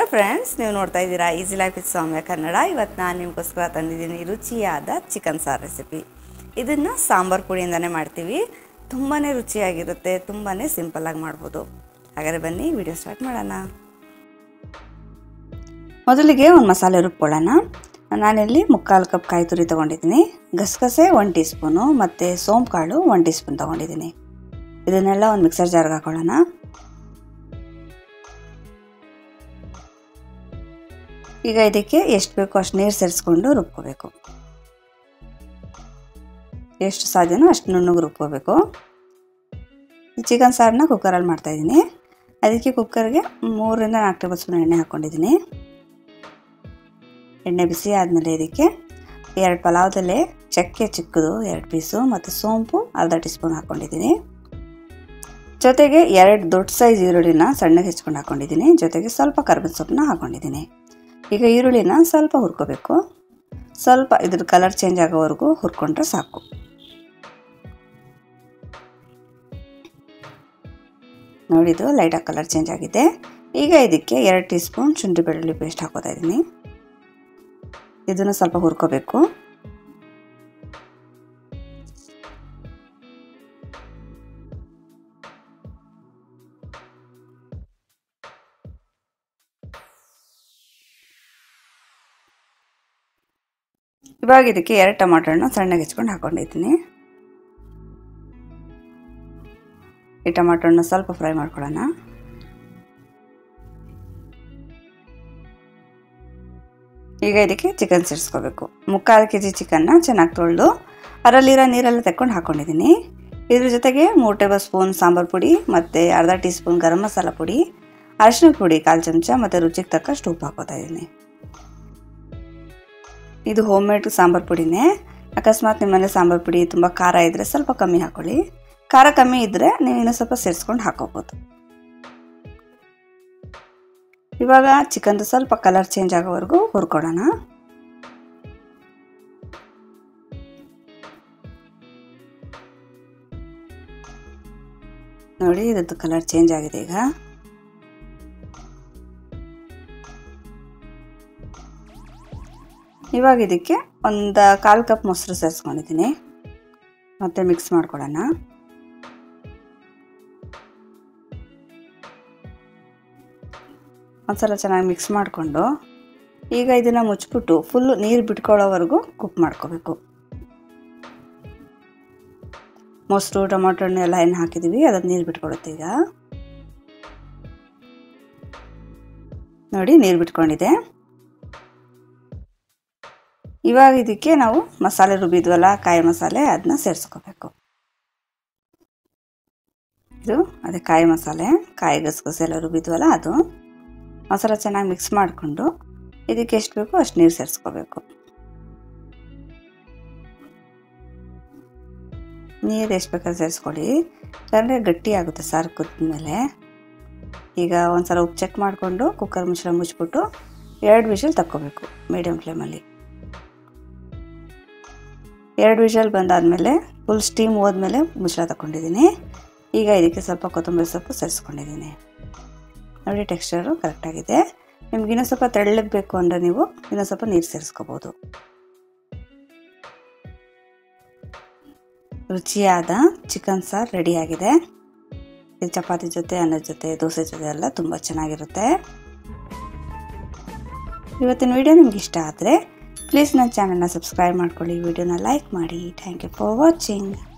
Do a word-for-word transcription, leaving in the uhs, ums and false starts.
Hello friends, ನೀವು ನೋಡ್ತಾ ಇದ್ದೀರಾ easy life with Soumya Kannada. ಇವತ್ತು ನಾನು ನಿಮಗೋಸ್ಕರ ತಂದಿದ್ದೀನಿ ರುಚಿಯಾದ ಚಿಕನ್ ಸಾರು ರೆಸಿಪಿ. ಇದನ್ನು ಸಾಂಬಾರು ಪುಡಿಯಿಂದನೇ ಮಾಡ್ತೀವಿ. ತುಂಬಾ ರುಚಿಯಾಗಿರುತ್ತೆ, ತುಂಬಾ ಸಿಂಪಲ್ಲಾಗಿ ಮಾಡ್ಬೋದು. ಹಾಗಾದರೆ ಬನ್ನಿ ವಿಡಿಯೋ ಸ್ಟಾರ್ಟ್ ಮಾಡೋಣ. ಮೊದಲಿಗೆ ಒಂದು ಮಸಾಲೆ ರುಬ್ಕೊಳ್ಳೋಣ. ನಾನಿಲ್ಲಿ ಮುಕ್ಕಾಲು ಕಪ್ ಕಾಯಿ ತುರಿ ತೊಗೊಂಡಿದ್ದೀನಿ, ಗಸಗಸೆ ಒನ್ ಟೀ ಸ್ಪೂನು ಮತ್ತು ಸೋಂಪು ಕಾಳು ಒನ್ ಟೀ ಸ್ಪೂನ್ ತೊಗೊಂಡಿದ್ದೀನಿ. ಇದನ್ನೆಲ್ಲ ಒಂದು ಮಿಕ್ಸರ್ ಜಾರ್ಗೆ ಹಾಕೊಳ್ಳೋಣ. ಈಗ ಇದಕ್ಕೆ ಎಷ್ಟು ಬೇಕೋ ಅಷ್ಟು ನೀರು ಸೇರಿಸ್ಕೊಂಡು ರುಬ್ಕೋಬೇಕು. ಎಷ್ಟು ಸಾಧ್ಯನೋ ಅಷ್ಟು ನುಣ್ಣಗೆ ರುಬ್ಕೋಬೇಕು. ಚಿಕನ್ ಸಾರನ್ನ ಕುಕ್ಕರಲ್ಲಿ ಮಾಡ್ತಾಯಿದ್ದೀನಿ. ಅದಕ್ಕೆ ಕುಕ್ಕರ್ಗೆ ಮೂರರಿಂದ ನಾಲ್ಕು ಟೇಬಲ್ ಸ್ಪೂನ್ ಎಣ್ಣೆ ಹಾಕ್ಕೊಂಡಿದ್ದೀನಿ. ಎಣ್ಣೆ ಬಿಸಿ ಆದಮೇಲೆ ಇದಕ್ಕೆ ಎರಡು ಪಲಾವ್ದಲ್ಲೇ ಚಕ್ಕೆ ಚಿಕ್ಕದು ಎರಡು ಪೀಸು ಮತ್ತು ಸೋಂಪು ಅರ್ಧ ಟೀ ಸ್ಪೂನ್ ಹಾಕ್ಕೊಂಡಿದ್ದೀನಿ. ಜೊತೆಗೆ ಎರಡು ದೊಡ್ಡ ಸೈಜ್ ಈರುಳ್ಳಿನ ಸಣ್ಣಗೆ ಹೆಚ್ಕೊಂಡು ಹಾಕ್ಕೊಂಡಿದ್ದೀನಿ. ಜೊತೆಗೆ ಸ್ವಲ್ಪ ಕರ್ಬೇವಿನ ಸೊಪ್ಪನ್ನ ಹಾಕ್ಕೊಂಡಿದ್ದೀನಿ. ಈಗ ಈರುಳ್ಳಿನ ಸ್ವಲ್ಪ ಹುರ್ಕೋಬೇಕು. ಸ್ವಲ್ಪ ಇದ್ರ ಕಲರ್ ಚೇಂಜ್ ಆಗೋವರೆಗೂ ಹುರ್ಕೊಂಡ್ರೆ ಸಾಕು. ನೋಡಿದ್ದು ಲೈಟಾಗಿ ಕಲರ್ ಚೇಂಜ್ ಆಗಿದೆ. ಈಗ ಇದಕ್ಕೆ ಎರಡು ಟೀ ಸ್ಪೂನ್ ಶುಂಠಿ ಬೆಳ್ಳುಳ್ಳಿ ಪೇಸ್ಟ್ ಹಾಕೋತಾ ಇದ್ದೀನಿ. ಇದನ್ನು ಸ್ವಲ್ಪ ಹುರ್ಕೋಬೇಕು. ಇವಾಗ ಇದಕ್ಕೆ ಎರಡು ಟೊಮಾಟೊ ಹಣ್ಣು ಸಣ್ಣಗೆ ಹೆಚ್ಕೊಂಡು ಹಾಕ್ಕೊಂಡಿದ್ದೀನಿ. ಈ ಟೊಮಾಟೊ ಹಣ್ಣು ಸ್ವಲ್ಪ ಫ್ರೈ ಮಾಡ್ಕೊಳ್ಳೋಣ. ಈಗ ಇದಕ್ಕೆ ಚಿಕನ್ ಸೇರಿಸ್ಕೋಬೇಕು. ಮುಕ್ಕಾಲು ಕೆ ಜಿ ಚಿಕನ್ನ ಚೆನ್ನಾಗಿ ತೊಳೆದು ಅದರಲ್ಲಿರೋ ನೀರೆಲ್ಲ ತೆಕ್ಕೊಂಡು ಹಾಕ್ಕೊಂಡಿದ್ದೀನಿ. ಇದ್ರ ಜೊತೆಗೆ ಮೂರು ಟೇಬಲ್ ಸ್ಪೂನ್ ಸಾಂಬಾರು ಪುಡಿ ಮತ್ತು ಅರ್ಧ ಟೀ ಸ್ಪೂನ್ ಗರಂ ಮಸಾಲ ಪುಡಿ, ಅರಿಶಿನ ಪುಡಿ ಕಾಲು ಚಮಚ ಮತ್ತು ರುಚಿಗೆ ತಕ್ಕಷ್ಟು ಉಪ್ಪು ಹಾಕೋತಾ ಇದ್ದೀನಿ. ಇದು ಹೋಮ್ ಮೇಡ್ ಸಾಂಬಾರು ಪುಡಿನೇ. ಅಕಸ್ಮಾತ್ ನಿಮ್ಮನೆ ಸಾಂಬಾರು ಪುಡಿ ತುಂಬ ಖಾರ ಇದ್ದರೆ ಸ್ವಲ್ಪ ಕಮ್ಮಿ ಹಾಕ್ಕೊಳ್ಳಿ. ಖಾರ ಕಮ್ಮಿ ಇದ್ದರೆ ನೀವು ಇನ್ನೂ ಸ್ವಲ್ಪ ಸೇರಿಸ್ಕೊಂಡು ಹಾಕೋಬೋದು. ಇವಾಗ ಚಿಕನ್ದು ಸ್ವಲ್ಪ ಕಲರ್ ಚೇಂಜ್ ಆಗೋವರೆಗೂ ಹುರ್ಕೊಳ್ಳೋಣ. ನೋಡಿ, ಇದ್ರದ್ದು ಕಲರ್ ಚೇಂಜ್ ಆಗಿದೆ. ಈಗ ಇವಾಗ ಇದಕ್ಕೆ ಒಂದು ಕಾಲು ಕಪ್ ಮೊಸರು ಸೇರಿಸ್ಕೊಂಡಿದ್ದೀನಿ. ಮತ್ತೆ ಮಿಕ್ಸ್ ಮಾಡ್ಕೊಳ್ಳೋಣ. ಒಂದ್ಸಲ ಚೆನ್ನಾಗಿ ಮಿಕ್ಸ್ ಮಾಡಿಕೊಂಡು ಈಗ ಇದನ್ನು ಮುಚ್ಚಿಬಿಟ್ಟು ಫುಲ್ಲು ನೀರು ಬಿಟ್ಕೊಳ್ಳೋವರೆಗೂ ಕುಕ್ ಮಾಡ್ಕೋಬೇಕು. ಮೊಸರು ಟೊಮಾಟೊ ಹಣ್ಣು ಎಲ್ಲ ಏನು ಹಾಕಿದ್ದೀವಿ ಅದನ್ನು ನೀರು ಬಿಟ್ಕೊಳ್ಳುತ್ತೆ. ಈಗ ನೋಡಿ, ನೀರು ಬಿಟ್ಕೊಂಡಿದೆ. ಇವಾಗ ಇದಕ್ಕೆ ನಾವು ಮಸಾಲೆ ರುಬ್ಬಿದ್ವಲ್ಲ, ಕಾಯಿ ಮಸಾಲೆ, ಅದನ್ನ ಸೇರಿಸ್ಕೋಬೇಕು. ಇದು ಅದೇ ಕಾಯಿ ಮಸಾಲೆ, ಕಾಯಿ ಗಸಗಸೆ ಎಲ್ಲ ರುಬ್ಬಿದ್ವಲ್ಲ ಅದು. ಮಸಾಲೆ ಚೆನ್ನಾಗಿ ಮಿಕ್ಸ್ ಮಾಡಿಕೊಂಡು ಇದಕ್ಕೆ ಎಷ್ಟು ಬೇಕೋ ಅಷ್ಟು ನೀರು ಸೇರಿಸ್ಕೋಬೇಕು. ನೀರು ಎಷ್ಟು ಬೇಕಾದ್ರೆ ಸೇರಿಸ್ಕೊಳ್ಳಿ, ಯಾಕಂದರೆ ಗಟ್ಟಿ ಆಗುತ್ತೆ ಸಾರು ಕುದ್ಮೇಲೆ. ಈಗ ಒಂದು ಸಲ ಉಪ್ಪು ಚೆಕ್ ಮಾಡಿಕೊಂಡು ಕುಕ್ಕರ್ ಮುಚ್ಚಳ ಮುಚ್ಚಿಬಿಟ್ಟು ಎರಡು ವಿಷಲ್ ತಕ್ಕೋಬೇಕು ಮೀಡಿಯಮ್ ಫ್ಲೇಮಲ್ಲಿ. ಎರಡು ವಿಷಲ್ ಬಂದಾದಮೇಲೆ ಫುಲ್ ಸ್ಟೀಮ್ ಹೋದ್ಮೇಲೆ ಮುಚ್ಚಳ ತಗೊಂಡಿದ್ದೀನಿ. ಈಗ ಇದಕ್ಕೆ ಸ್ವಲ್ಪ ಕೊತ್ತಂಬರಿ ಸೊಪ್ಪು ಸೇರಿಸ್ಕೊಂಡಿದ್ದೀನಿ. ನೋಡಿ, ಟೆಕ್ಸ್ಚರು ಕರೆಕ್ಟಾಗಿದೆ. ನಿಮ್ಗೆ ಇನ್ನೂ ಸ್ವಲ್ಪ ತೆಳ್ಳಗೆ ಬೇಕು ಅಂದರೆ ನೀವು ಇನ್ನೂ ಸ್ವಲ್ಪ ನೀರು ಸೇರಿಸ್ಕೋಬೋದು. ರುಚಿಯಾದ ಚಿಕನ್ ಸಾರು ರೆಡಿಯಾಗಿದೆ. ಇದು ಚಪಾತಿ ಜೊತೆ, ಅನ್ನದ ಜೊತೆ, ದೋಸೆ ಜೊತೆ ಎಲ್ಲ ತುಂಬ ಚೆನ್ನಾಗಿರುತ್ತೆ. ಇವತ್ತಿನ ವಿಡಿಯೋ ನಿಮ್ಗೆ ಇಷ್ಟ ಆದರೆ ಪ್ಲೀಸ್ ನನ್ನ ಚಾನಲ್ನ ಸಬ್ಸ್ಕ್ರೈಬ್ ಮಾಡ್ಕೊಳ್ಳಿ, ವಿಡಿಯೋನ ಲೈಕ್ ಮಾಡಿ. Thank you for watching.